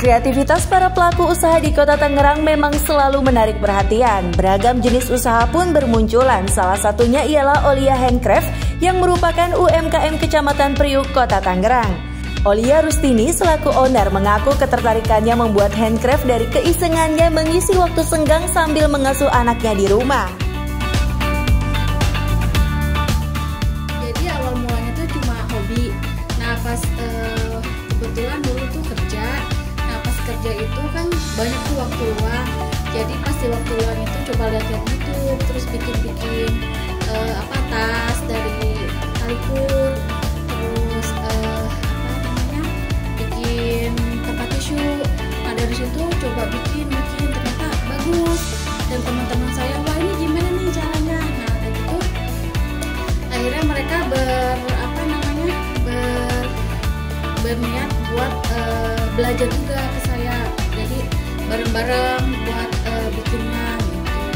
Kreativitas para pelaku usaha di Kota Tangerang memang selalu menarik perhatian. Beragam jenis usaha pun bermunculan. Salah satunya ialah Olia Handcraft yang merupakan UMKM Kecamatan Priuk, Kota Tangerang. Olia Rustini selaku owner mengaku ketertarikannya membuat handcraft dari keisengannya mengisi waktu senggang sambil mengasuh anaknya di rumah. Jadi awal mulanya itu cuma hobi. Nah pas kebetulan dulu tuh kerja. Nah pas kerja itu kan banyak tuh waktu luang. Jadi pas di waktu luang itu coba lihat-lihat YouTube, terus bikin-bikin tas dari tali kur, terus bikin tempat tisu. Nah dari situ coba bikin ternyata bagus. Dan teman-teman saya, wah ini gimana nih caranya? Nah dari itu akhirnya mereka berniat buat belajar juga ke saya. Jadi bareng-bareng buat bikinnya gitu.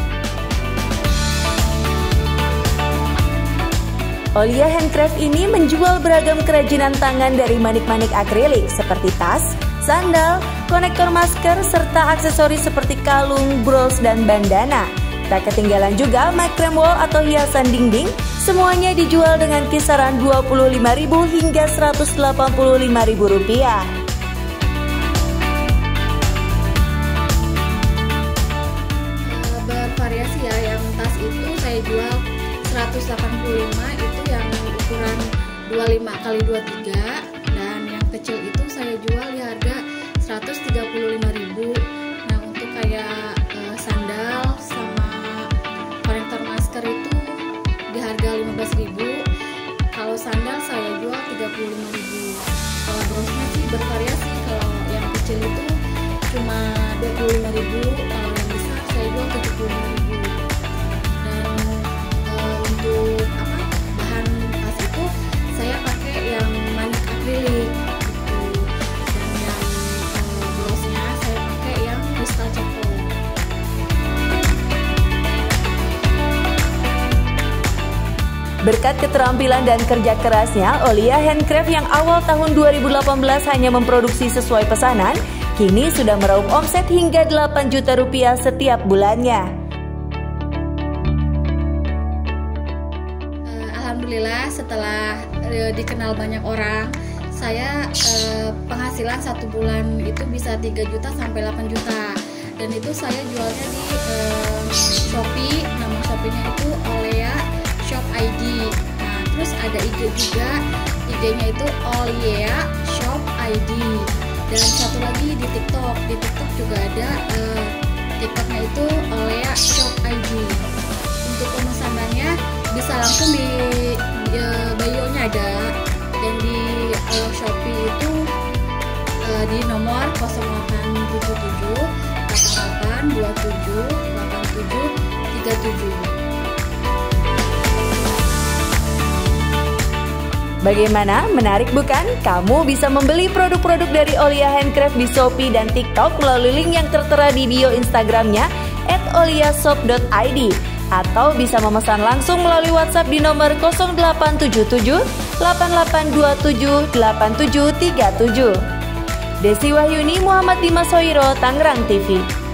Olia Handcraft ini menjual beragam kerajinan tangan dari manik-manik akrilik seperti tas, sandal, konektor masker, serta aksesoris seperti kalung, bros, dan bandana. Tak ketinggalan juga mat krem wall atau hiasan dinding, semuanya dijual dengan kisaran Rp25.000 hingga Rp185.000. Bervariasi ya, yang tas itu saya jual 185, itu yang ukuran 25x23, dan yang kecil itu saya jual di harga Rp135.000. Nah untuk kayak sandal sama konektor masker itu di harga Rp15.000. Kalau sandal saya jual Rp35.000. Kalau brosnya sih bervariasi. Kalau yang kecil itu cuma Rp25.000, kalau yang besar saya jual Rp75.000. Dan untuk bahan tas itu saya pakai yang manik akrilik gitu. Dan yang brosnya saya pakai yang kristal ceko. Berkat keterampilan dan kerja kerasnya, Olia Handcraft yang awal tahun 2018 hanya memproduksi sesuai pesanan, kini sudah meraup omset hingga Rp8 juta setiap bulannya. Alhamdulillah setelah dikenal banyak orang, saya penghasilan 1 bulan itu bisa 3 juta sampai 8 juta. Dan itu saya jualnya di Shopee, nama Shopee-nya itu Olia Shop ID. Nah, terus ada IG juga, IG-nya itu Olia Shop ID. Dan satu lagi di TikTok. Di TikTok juga ada TikTok-nya itu Olia Shop ID. Untuk pemesanannya bisa langsung di bio-nya ada. Dan di Shopee itu di nomor 0877 8827 8737. Bagaimana? Menarik bukan? Kamu bisa membeli produk-produk dari Olia Handcraft di Shopee dan TikTok melalui link yang tertera di bio Instagramnya @oliashop.id, atau bisa memesan langsung melalui WhatsApp di nomor 0877 8827 8737. Desi Wahyuni, Muhammad Dimas Soiro, Tangerang TV.